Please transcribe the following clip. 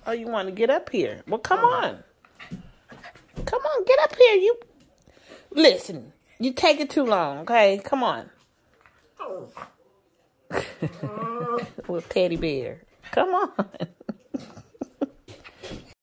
Oh, you want to get up here? Well, come on. Come on, get up here. You listen. You take it too long, okay? Come on. Little teddy bear. Come on.